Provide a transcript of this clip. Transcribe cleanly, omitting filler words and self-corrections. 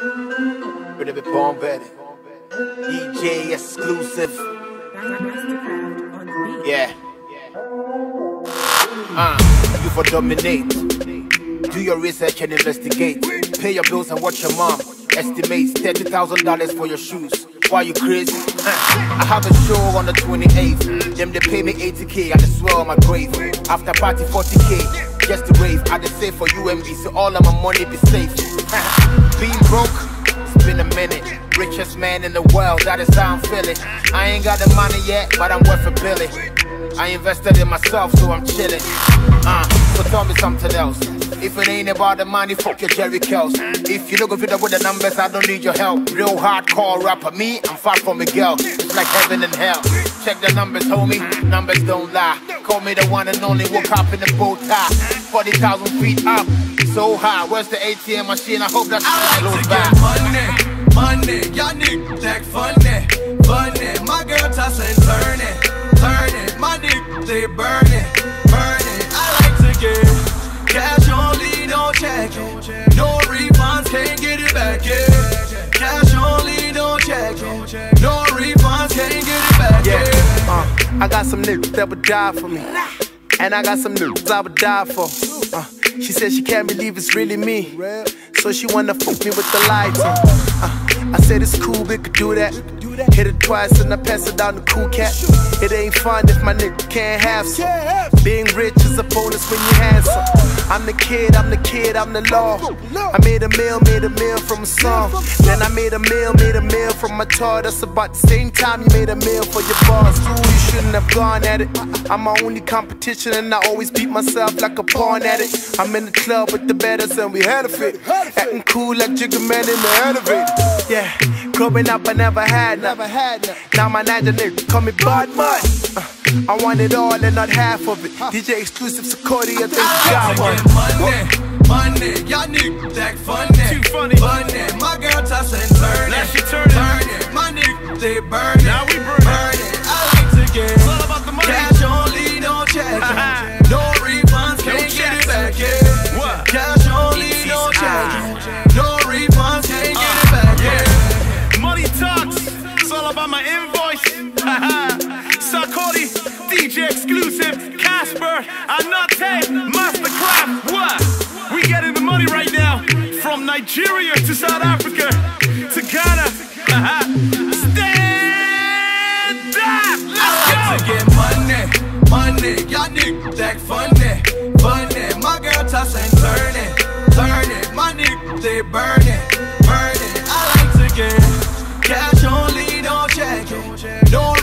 Ready to be born better. DJ exclusive. Yeah. You for dominate. Do your research and investigate. Pay your bills and watch your mom. Estimates $30,000 for your shoes. Why you crazy? I have a show on the 28th. Them they pay me 80K and they swear on my grave. After party 40K, just to rave. I just save for UMB so all of my money be safe. Being broke, it's been a minute. Richest man in the world, that is how I'm feeling. I ain't got the money yet, but I'm worth a billion. I invested in myself, so I'm chilling. So tell me something else. If it ain't about the money, fuck your Jerry Kells. If you look at it with the numbers, I don't need your help. Real hardcore rapper, me, I'm far from Miguel. It's like heaven and hell. Check the numbers, homie, numbers don't lie. Call me the one and only, woke up in the bow tie. 40,000 feet up, so high. Where's the ATM machine? I hope that's close by. Money, y'all niggas act funny. My girl toss and turn it. My niggas, they burn it. I like to get cash only, don't check it. No refunds, can't get it back, yeah. Cash only, don't check it. No refunds, can't get it back, yeah. I got some niggas that would die for me, and I got some niggas I would die for. She said she can't believe it's really me, so she wanna fuck me with the lights on. I said it's cool, we could do that. Hit it twice and I pass it down to Cool Cat. It ain't fun if my nigga can't have some. Being rich is a bonus when you handsome. I'm the kid, I'm the law. I made a meal from a song. Then I made a meal from my toy. That's about the same time you made a meal for your boss. Ooh, you shouldn't have gone at it. I'm my only competition and I always beat myself like a pawn at it. I'm in the club with the betters and we had a fit. Acting cool like Jigga Man in the elevator. Yeah, growing up I never had none. Now my ninja nigga call me Bud Mud. I want it all and not half of it. DJ exclusive Sakoti, I think you got one. Money, y'all niggas act funny. Too funny. My girl toss and turn Now it. she turn it. My niggas, they burn it. Now we burn it. I like to get It's all about the money. cash only, don't check it. No refunds, can't get it back, yeah. What? Cash only, don't check it. No refunds, can't get it back, yeah. Money talks. It's all about my invoice. Sakoti, DJ exclusive, Casper, Anate, Mastercraft. What? We getting the money right now. From Nigeria to South Africa to Ghana. Stand up. Let's go. To get money, y'all niggas act funny. My girl toss and turn it. My niggas, they burn it. I like to get cash only, don't check it. No